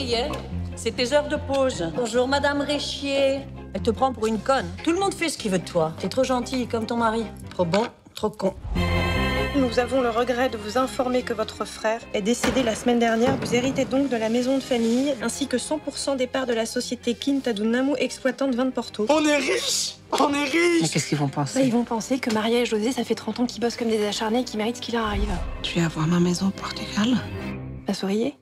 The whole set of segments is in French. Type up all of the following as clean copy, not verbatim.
hein. C'est tes heures de pause. Bonjour, Madame Réchier. Elle te prend pour une conne. Tout le monde fait ce qu'il veut de toi. T'es trop gentille, comme ton mari. Trop bon, trop con. Nous avons le regret de vous informer que votre frère est décédé la semaine dernière. Vous héritez donc de la maison de famille, ainsi que 100% des parts de la société Quintadunamu, exploitante Vin de Porto. On est riches! On est riches! Mais qu'est-ce qu'ils vont penser? Ils vont penser que Maria et José, ça fait 30 ans qu'ils bossent comme des acharnés et qu'ils méritent ce qui leur arrive. Je vais avoir ma maison au Portugal. La souriez?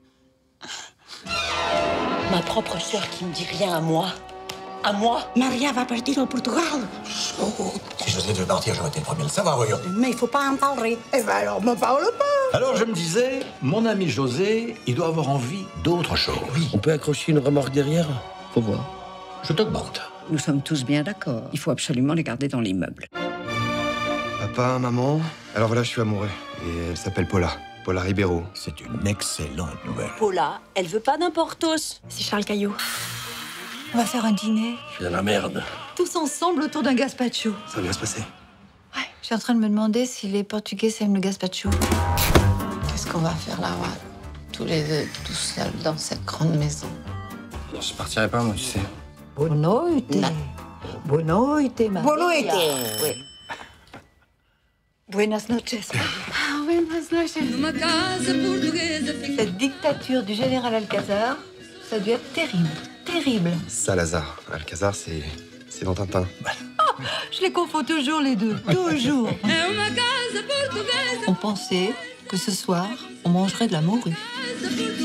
Ma propre sœur qui me dit rien à moi. À moi. Maria va partir au Portugal. Si José devait partir, j'aurais été le premier à le savoir, voyons. Mais il faut pas en parler. Eh ben alors, m'en parle pas. Alors je me disais, mon ami José, il doit avoir envie d'autre chose. Oui. On peut accrocher une remorque derrière? Faut voir. Je t'augmente. Nous sommes tous bien d'accord. Il faut absolument les garder dans l'immeuble. Papa, maman. Alors voilà, je suis amoureux. Et elle s'appelle Paula. Paula Ribeiro. C'est une excellente nouvelle. Paula, elle veut pas d'un Portos. C'est Charles Caillot. On va faire un dîner. Je suis dans la merde. Tous ensemble autour d'un gazpacho. Ça va bien se passer. Ouais, je suis en train de me demander si les Portugais aiment le gazpacho. Qu'est-ce qu'on va faire là, tous les deux, tout seuls, dans cette grande maison? Je partirai pas, moi, tu sais. Boa noite. Boa noite, Maria. Boa noite. Oui. Buenas noches. Ah, buenas noches. Cette dictature du général Alcazar, ça a dû être terrible. Terrible. Salazar. Alcazar, c'est dans Tintin. Oh, je les confonds toujours, les deux. Toujours. On pensait que ce soir, on mangerait de la morue.